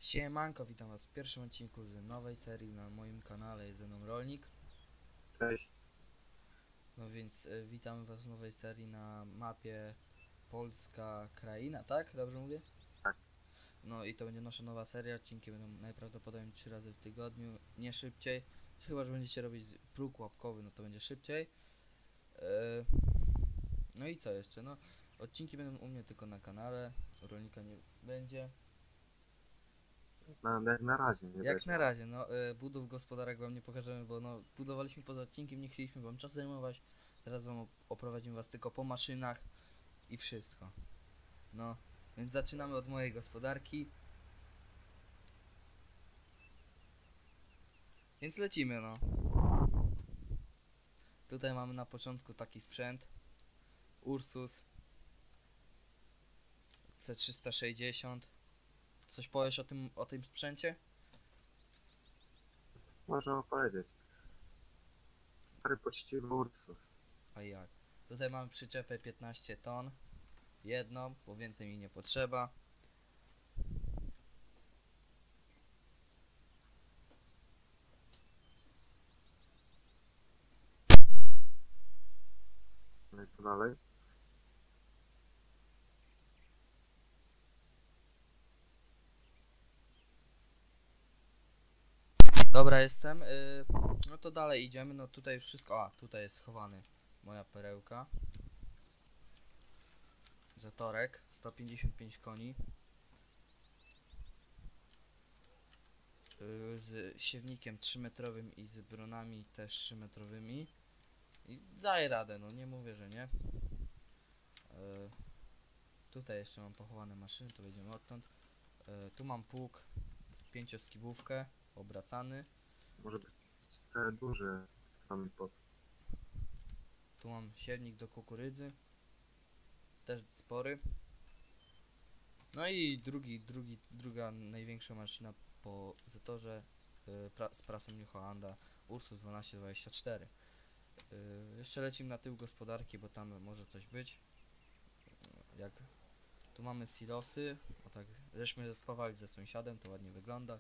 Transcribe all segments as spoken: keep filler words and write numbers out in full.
Siemanko, witam was w pierwszym odcinku z nowej serii na moim kanale, jest ze mną Rolnik. Cześć. No więc e, witam was w nowej serii na mapie Polska Kraina, tak? Dobrze mówię? Tak. No i to będzie nasza nowa seria, odcinki będą najprawdopodobniej trzy razy w tygodniu, nie szybciej. Chyba, że będziecie robić próg łapkowy, no to będzie szybciej. E, no i co jeszcze? No, odcinki będą u mnie tylko na kanale, u Rolnika nie będzie. Na, jak na razie nie Jak będzie. na razie, no y, budów gospodarek wam nie pokażemy, bo no budowaliśmy poza odcinkiem, nie chcieliśmy wam czasu zajmować. Teraz wam op oprowadzimy was tylko po maszynach i wszystko. No, więc zaczynamy od mojej gospodarki. Więc lecimy, no. Tutaj mamy na początku taki sprzęt. Ursus C trzysta sześćdziesiąt. Coś powiesz o tym, o tym sprzęcie? Można opowiedzieć. Stary poczciwy Ursus. A jak? Tutaj mamy przyczepę piętnaście ton. Jedną, bo więcej mi nie potrzeba. No i co dalej? Dobra, jestem. Yy, no to dalej idziemy. No tutaj już wszystko. A, tutaj jest schowany moja perełka. Zatorek, sto pięćdziesiąt pięć koni. Yy, z siewnikiem trzymetrowym i z bronami też trzymetrowymi. I daję radę, no nie mówię, że nie. Yy, tutaj jeszcze mam pochowane maszyny, to będziemy odtąd. Yy, tu mam pług, pięcioskibówkę, obracany. Może być e, duży sami pod. Tu mam siewnik do kukurydzy, też spory. No i drugi, drugi, druga największa maszyna po zatorze yy, pra, z prasą New Hollanda, Ursus dwanaście dwadzieścia cztery. Yy, jeszcze lecimy na tył gospodarki, bo tam może coś być. Yy, jak tu mamy silosy, o tak, żeśmy zespawali ze sąsiadem, to ładnie wygląda.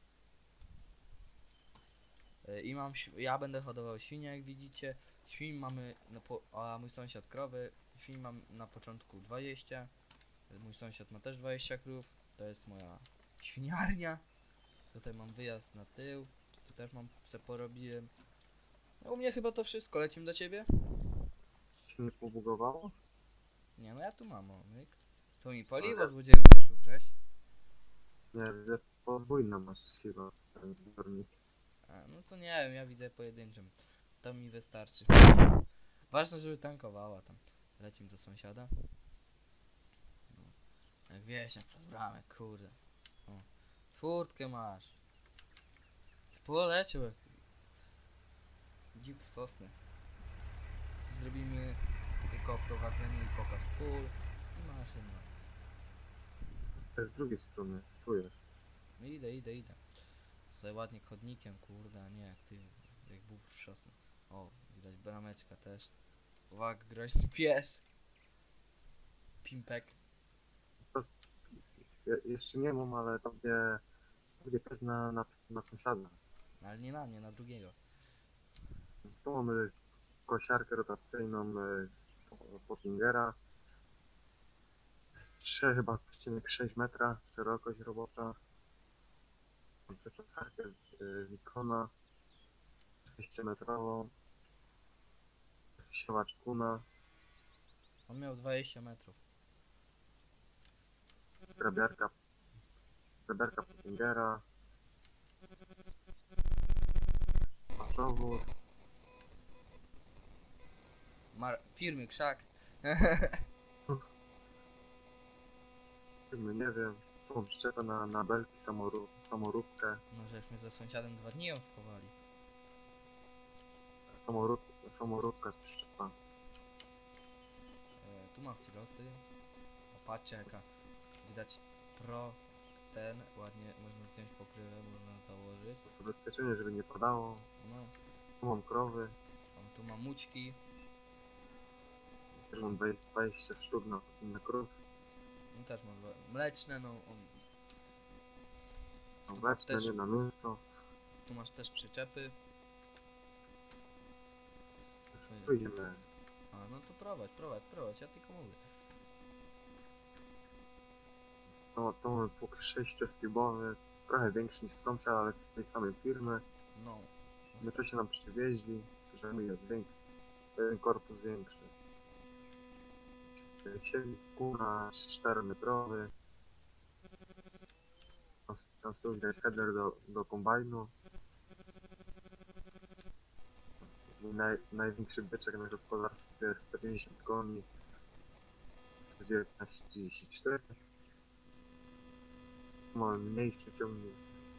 Yy, I mam, ja będę hodował świnie, jak widzicie. Świń mamy, no po, a mój sąsiad krowy. Świń mam na początku dwadzieścia. Mój sąsiad ma też dwadzieścia krów. To jest moja świniarnia. Tutaj mam wyjazd na tył. Tu też mam, se porobiłem. No u mnie chyba to wszystko. Lecimy do ciebie? Się nie pobugowało? Nie, no ja tu mam, o, myk. To mi paliwo złodzieju chcesz ukraść? Nie, że podwójna masz siła ten zbiornik. A, no to nie wiem, ja widzę pojedynczym. To mi wystarczy. Ważne, żeby tankowała tam. Lecimy do sąsiada. No. Jak wieśniak przez bramę, kurde. O. Furtkę masz. Poleciał jak dzik w sosnę. Zrobimy tylko prowadzenie i pokaz pól i maszyn. No. To jest z drugiej strony, czujesz. No idę, idę, idę. Tutaj ładnie chodnikiem, kurde, a nie jak ty, jak bóg w szosę. O, widać brameczka też. Uwaga, groźny pies. Pimpek. Je, jeszcze nie mam, ale to będzie, to będzie pies na, na, na sąsiada. Ale nie na mnie, na drugiego. Tu mamy kosiarkę rotacyjną e, z Pottingera. trzy chyba przecinek sześć metra szerokość robocza. Mam przeczesarkę z Nikona dwieście metrową. Siewacz Kuna, On miał dwadzieścia metrów. grabiarka, grabiarka Pottingera, paszowód, Mar firmy Krzak. firmy nie wiem, tu mam przyczepę na, na belki, samorób, samoróbkę, No żeśmy ze sąsiadem dwa dni ją schowali. samorób, samoróbka przyczepa. E, tu mam silosy. O, patrzcie jaka widać pro ten, ładnie można zdjąć pokrywę, można założyć. Zabezpieczenie, żeby nie padało, No, tu mam krowy, on tu ma mućki. też mam dwadzieścia sztuk na, na krów. On też ma dwa- mleczne, no on No Tu mleczne, też, nie na mięso. tu masz też przyczepy. Tu idziemy. A, no to prowadź, prowadź, prowadź, ja tylko mówię. To, to mamy pług sześciostybowy, trochę większy niż sąsiad, ale z tej samej firmy. No. My to się nam przywieźli, że my jest większy, ten korpus większy. Silnik kuna czterometrowy. Tam, tam z tyłu widać header do, do kombajnu. Mój naj, największy byczek na gospodarstwie jest sto pięćdziesiąt koni. sto dziewiętnaście trzydzieści cztery. Mamy mniejszy ciągnik.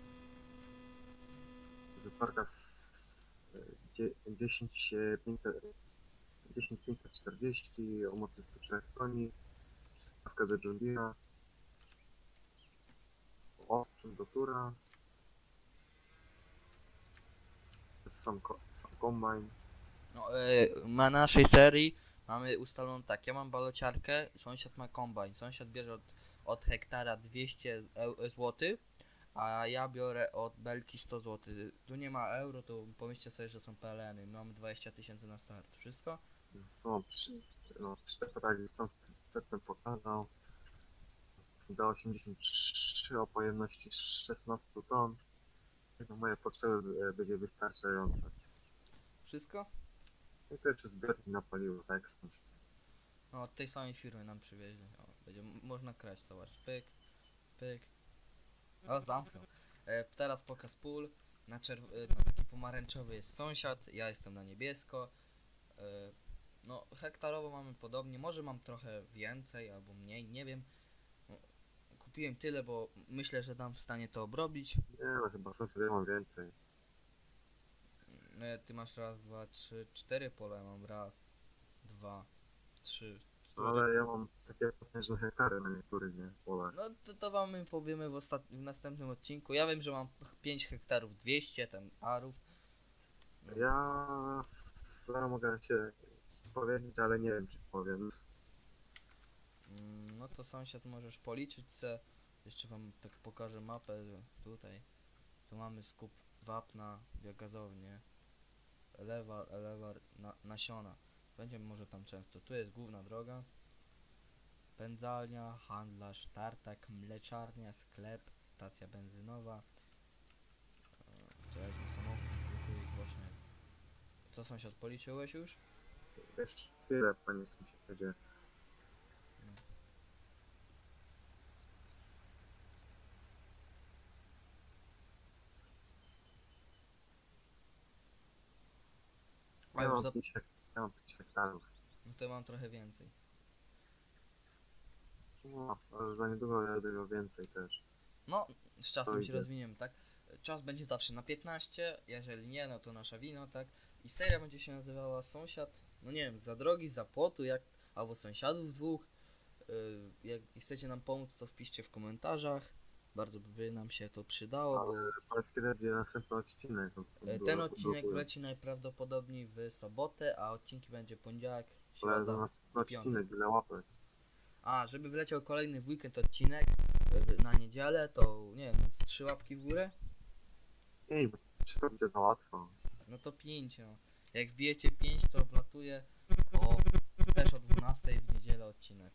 Zaparka z e, dziesięć pięćset czterdzieści o mocy sto trzy koni. Przystawka do John Deere'a. Osprzęt do tura. To jest sam, ko- sam kombajn. No, e, na naszej serii mamy ustaloną tak, ja mam balociarkę, sąsiad ma kombajn. Sąsiad bierze od, od hektara dwieście złotych, a ja biorę od belki sto złotych. Tu nie ma euro, to pomyślcie sobie, że są P L N-y. Mamy dwadzieścia tysięcy na start. Wszystko? No, przy, no przyczepę tak jak sam przedtem pokazał. Do osiemdziesiąt trzy o pojemności szesnaście ton. Na moje potrzeby e, będzie wystarczające. Wszystko? I to jeszcze zbiornik na paliwo, tak jak sąsiad. No, od tej samej firmy nam przywieźli. O, będzie m- można kraść, zobacz. Pyk, pyk. O, zamknął. E, teraz pokaz pól. Na, czerw- e, na taki pomarańczowy jest sąsiad, ja jestem na niebiesko. E, no, hektarowo mamy podobnie. Może mam trochę więcej albo mniej, nie wiem. No, kupiłem tyle, bo myślę, że dam w stanie to obrobić. Nie no, chyba sąsiad ja mam więcej. E, ty masz raz, dwa, trzy, cztery pola, ja mam raz, dwa, trzy, cztery. Ale ja mam takie potężne hektary na niektórych nie, polach. No to, to wam my powiemy w, ostat- w następnym odcinku. Ja wiem, że mam pięć hektarów dwieście tam arów. No, Ja zaraz mogę się powiedzieć, ale nie wiem czy powiem. mm, no to sąsiad możesz policzyć se. Jeszcze wam tak pokażę mapę, że tutaj. Tu mamy skup wapna, biogazownię, elewar, elewar, na, nasiona. Będziemy może tam często. Tu jest główna droga. Pędzalnia, handlarz, tartak, mleczarnia, sklep, stacja benzynowa. E, To jest mój samochód, blokuje głośno jest. Co sąsiad, policzyłeś już? Jeszcze tyle, panie sąsiedzie. A Ja już mam za... pięć hek- ja mam pięć hektarów. No to ja mam trochę więcej. No, ale za niedługo ja będę miał więcej też. No, z czasem To się idzie. rozwiniemy, tak? Czas będzie zawsze na piętnaście, jeżeli nie, no to nasza wina, tak? I seria będzie się nazywała Sąsiad, no nie wiem, za drogi, za płotu, jak... albo Sąsiadów dwóch. Yy, jak chcecie nam pomóc, to wpiszcie w komentarzach. Bardzo by nam się to przydało, bo Ale powiedz kiedy będzie następny odcinek. no, to e, było- ten odcinek było- wleci najprawdopodobniej w sobotę, a odcinki będzie poniedziałek, Ale za środa następny i piątek. odcinek ile łapek. A, żeby wleciał kolejny w weekend odcinek e, w- na niedzielę, to nie wiem, z trzy łapki w górę? Ej, bo czy to będzie za łatwo. No to pięć, no. Jak wbijecie pięć, to wlatuje o też o dwunastej w niedzielę odcinek.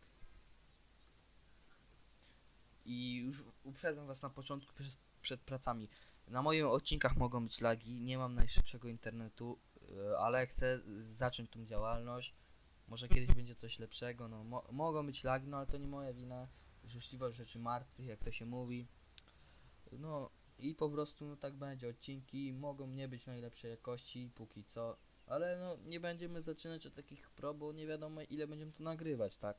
I już uprzedzam was na początku przed, przed pracami. Na moich odcinkach mogą być lagi, nie mam najszybszego internetu, e, ale chcę zacząć tą działalność. Może kiedyś będzie coś lepszego, no mo mogą być lagi, no ale to nie moja wina. Życzliwość rzeczy martwych, jak to się mówi. No i po prostu no tak będzie, odcinki mogą nie być najlepszej jakości póki co, ale no nie będziemy zaczynać od takich pro, bo nie wiadomo ile będziemy to nagrywać, tak?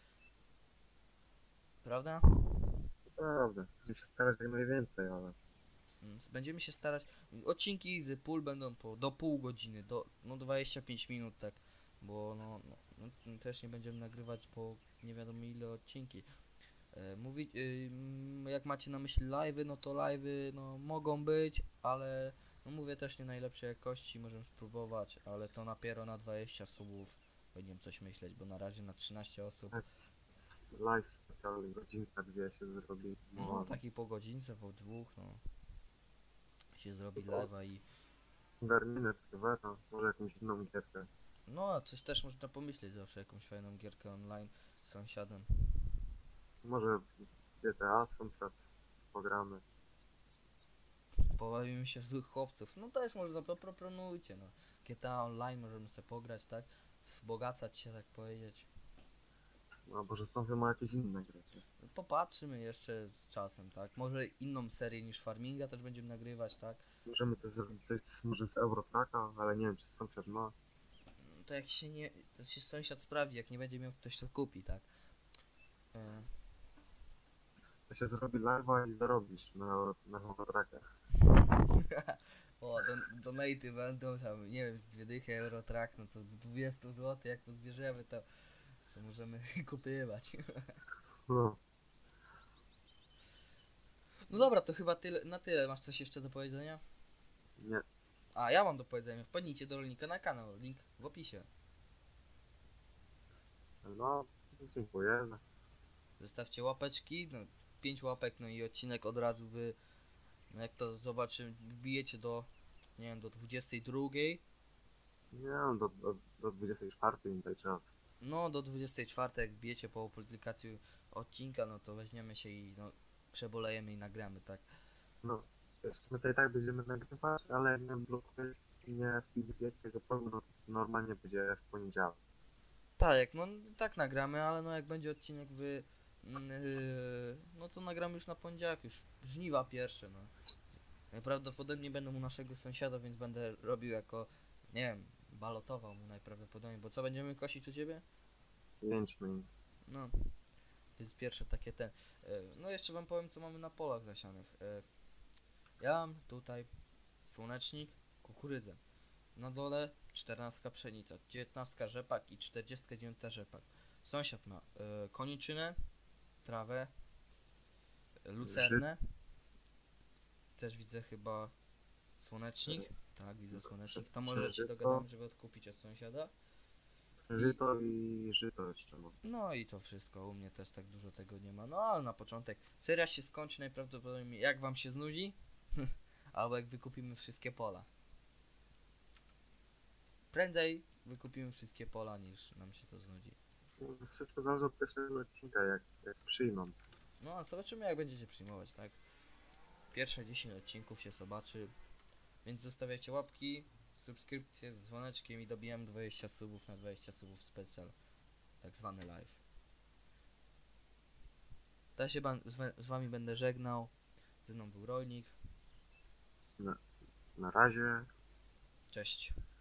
Prawda? Prawda, chcę się starać jak najwięcej, ale Mm, Będziemy się starać, odcinki z pól będą po, do pół godziny, do no dwadzieścia pięć minut, tak, bo no, no, no też nie będziemy nagrywać po nie wiadomo ile odcinki. E, Mówi, y, mm, jak macie na myśli live'y, no to live'y no mogą być, ale no mówię też nie najlepszej jakości, możemy spróbować, ale to dopiero na dwadzieścia subów będziemy coś myśleć, bo na razie na trzynaście osób. tak live specjalny, godzinka, dwie się zrobi. No, taki po godzince, po dwóch, no. Się zrobi No. live'a i... Garminę, skryweta, może jakąś inną gierkę. No, coś też można pomyśleć zawsze, jakąś fajną gierkę online z sąsiadem. Może G T A sąsiad pogramy. Pobawimy się w złych chłopców. No też można, to proponujcie, no. G T A online możemy sobie pograć, tak? Wzbogacać się, tak powiedzieć. No, może sąsiad ma jakieś inne gry. Popatrzymy jeszcze z czasem, tak? Może inną serię niż Farminga też będziemy nagrywać, tak? Możemy też zrobić coś z- może z Eurotraka, ale nie wiem czy sąsiad ma. To jak się nie... To się sąsiad sprawdzi, jak nie będzie miał, ktoś to kupi, tak? E, To się zrobi live'a i zarobisz na, Euro- na Eurotrakach. O, don donaty będą tam, nie wiem, z dwie dychy Eurotrack, no to do dwadzieścia złotych, jak to zbierzemy, to, to możemy kupywać. No, No dobra, to chyba tyle, na tyle. Masz coś jeszcze do powiedzenia? nie. A, ja mam do powiedzenia. Wpadnijcie do rolnika na kanał, link w opisie. No, dziękuję. Zostawcie łapeczki, no, pięć łapek, no i odcinek od razu wy, no jak to zobaczy, wbijecie do, nie wiem, do dwudziestej drugiej. Nie wiem, do, do, do dwudziestej czwartej mi daj czas. No, do dwudziestej czwartej, jak wbijecie po publikacji odcinka, no to weźmiemy się i no, przebolejemy i nagramy, tak? No, wiesz, my to i tak będziemy nagrywać, ale jak nie blokujesz i nie wbijesz tego progu, no to normalnie będzie w poniedziałek. Tak, no tak nagramy, ale no jak będzie odcinek wy... Yy, no to nagramy już na poniedziałek, już żniwa pierwsze, no. Najprawdopodobniej będę u naszego sąsiada, więc będę robił jako, nie wiem, balotował mu najprawdopodobniej, bo co będziemy kosić u ciebie? Jęczmień. No, więc pierwsze takie ten. Yy, no jeszcze wam powiem, co mamy na polach zasianych. Yy, ja mam tutaj słonecznik, kukurydzę. Na dole czternastka pszenica, dziewiętnastka rzepak i czterdziestka dziewiąta rzepak. Sąsiad ma y, koniczynę, trawę, lucernę. Też widzę chyba słonecznik. Tak, widzę słonecznik. To może się Księżyco. dogadamy, żeby odkupić od sąsiada. Żyto i żyto jeszcze mam. No i to wszystko. U mnie też tak dużo tego nie ma. No ale na początek seria się skończy najprawdopodobniej jak wam się znudzi. Albo jak wykupimy wszystkie pola. Prędzej wykupimy wszystkie pola niż nam się to znudzi. No, to wszystko zależy od pierwszego odcinka, jak, jak przyjmą. No, zobaczymy jak będziecie przyjmować, tak? Pierwsze dziesięć odcinków się zobaczy. Więc zostawiajcie łapki, subskrypcje z dzwoneczkiem i dobijamy dwadzieścia subów na dwadzieścia subów specjal. Tak zwany live. To ja się ban- z, wa- z wami będę żegnał. Ze mną był Rolnik. Na razie. Cześć.